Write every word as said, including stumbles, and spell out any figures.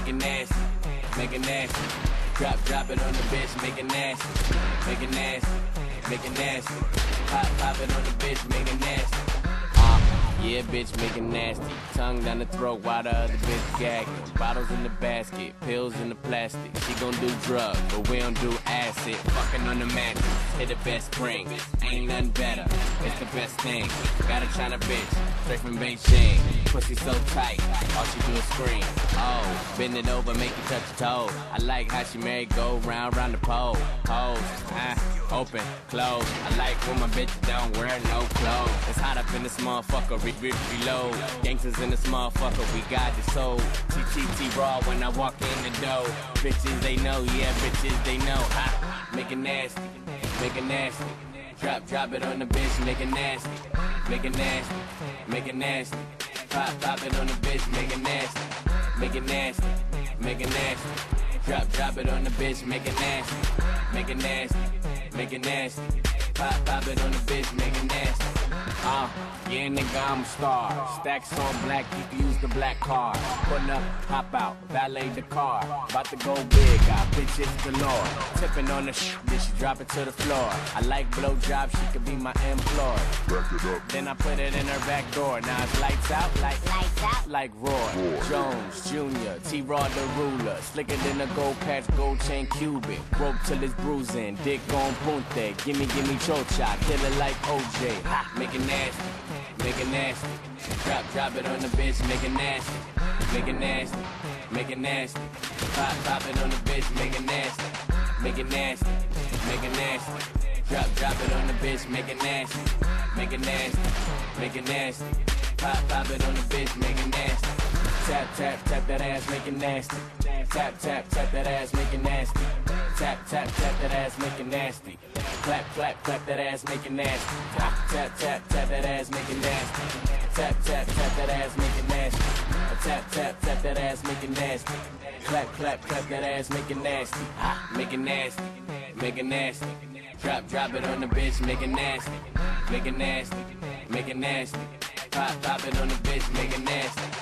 make it nasty, make it nasty. Drop, drop it on the bitch, make it nasty, make it nasty, make it nasty. Pop, pop it on the bitch, make it nasty. Uh, yeah, bitch, make it nasty. Tongue down the throat while the other bitch gagging. Bottles in the basket, pills in the plastic. She gon' do drugs, but we don't do acid. Fucking on the mattress, hit the best spring. Ain't nothing better, it's the best thing. Got a China bitch, straight from Beijing. Pussy so tight, all she do is scream. Oh, bend it over, make you touch your toe. I like how she married, go round, round the pole. Pose, ah, open, close. I like when my bitch don't wear no clothes. It's hot up in this motherfucker, re re reload. Gangsters in this motherfucker, we got the soul. T T T raw when I walk in the door. Bitches they know, yeah, bitches they know. Ha, make it nasty, make it nasty. Drop, drop it on the bitch, make it nasty, make it nasty, make it nasty. Pop, pop it on the bitch, make it nasty, make it nasty, make it nasty. Drop, drop it on the bitch, make it nasty, make it nasty, make it nasty. Pop, pop it on the bitch, make it nasty. Uh, yeah, nigga, I'm a star. Stacks on black, you can use the black card. Putting up, hop out, valet the car. About to go big, got bitches galore. Tipping on the sh, then she drop it to the floor. I like blow jobs, she could be my employee. Back it up. Then I put it in her back door. Now it's lights out, like Lights out. like Roy, Roy. Jones, Junior, T-Rod the ruler. Slicker than a gold patch, gold chain cubic. Rope till it's bruising, dick on punte. Gimme, gimme chocha, kill it like O J. Ha, make it nasty, make it nasty. Drop, drop it on the bitch, make it nasty, make it nasty, make it nasty. Pop, pop it on the bitch, make it nasty, make it nasty, make it nasty. Drop, drop it on the bitch, make it nasty, make it nasty, make it nasty. Pop, pop it on the bitch, make it nasty. Tap, tap, tap that ass, make it nasty. Tap, tap, tap that ass, make it nasty. Tap, tap, tap that ass, make it nasty. Clap, clap, clap that ass, make it nasty. Tap, tap, tap, tap that ass, make it nasty. Tap, tap, tap that ass, make it nasty. Tap, tap, tap that ass, make it nasty. Clap, clap, clap that ass, make it nasty. Ha, make it nasty, make it nasty. Drop, drop it on the bitch, make it nasty. Make it nasty, make it nasty. Pop, pop it on the bitch, make it nasty.